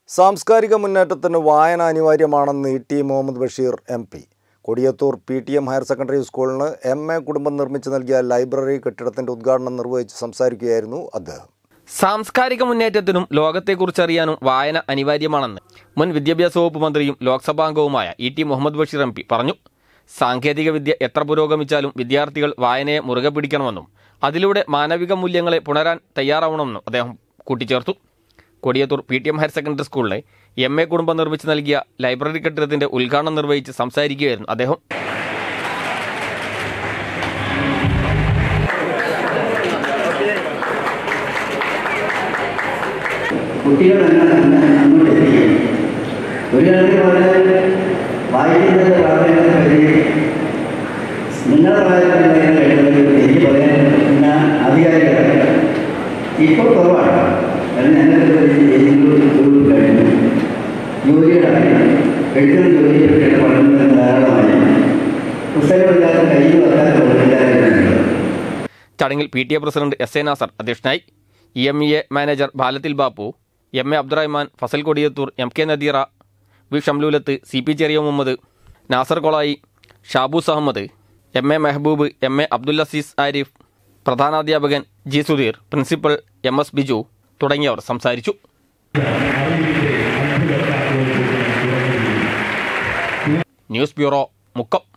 സാംസ്കാരിക മുന്നേറ്റത്തിന് വായന അനിവാര്യമാണെന്ന് T Muhammad Basheer MP. Kodiyathur PTM higher secondary സ്കൂളിന് MA കുടുംബം നിർമ്മിച്ചു നൽകിയ ലൈബ്രറി കെട്ടിടത്തിന്റെ ഉദ്ഘാടനം നിർവഹിച്ച് സംസാരിക്കുകയായിരുന്നു അദ്ദേഹം. സാംസ്കാരിക മുന്നേറ്റത്തിനും ലോകത്തെക്കുറിച്ചറിയാനും വായന അനിവാര്യമാണെന്ന് മുൻ വിദ്യാഭ്യാസ വകുപ്പ് മന്ത്രിയും ലോക്സഭാംഗവുമായ ടി മുഹമ്മദ് ബഷീർ MP പറഞ്ഞു. സാങ്കേതികവിദ്യ എത്ര പുരോഗമിച്ചാലും വിദ്യാർത്ഥികൾ വായനയെ മുറുകെ പിടിക്കണമെന്നും അതിലൂടെ മാനവിക മൂല്യങ്ങളെ പുണരാൻ തയ്യാറാവണമെന്നും അദ്ദേഹം കൂട്ടിച്ചേർത്തു. കൊടിയത്തൂർ PTM ഹയർ സെക്കൻഡറി സ്കൂളിലെ MA കുടുംബം നിർമ്മിച്ചു നൽകിയ ലൈബ്രറി കെട്ടിടത്തിന്റെ ഉദ്ഘാടനം നിർവഹിച്ച് സംസാരിക്കുകയായിരുന്നു അദ്ദേഹം. ഇപ്പോൾ കുറവാണ്. കാരണം ഞങ്ങൾക്ക് ജോലിയുടെ എഴുതുന്ന ജോലിയൊക്കെ പഠനത്തിന് ധാരാളമായി പുസ്തകമില്ലാത്ത കയ്യിൽ വെക്കാത്ത. ചടങ്ങിൽ PTA പ്രസിഡന്റ് SA നാസർ അധ്യക്ഷനായി. EMEA manager Balathil Bapu, MA Abdurahman, Fasal Kodiyathur, MK Nadeera, V Shamlulath, CP Cheriya Muhammad, Nasar Kolayi, Shaboos Ahmed, MA Mehaboob, MA Abdul Aziz Arif, പ്രധാനാധ്യാപകൻ G Sudheer, principal MS Biju തുടങ്ങിയവർ സംസാരിച്ചു. News bureau, Mukkam.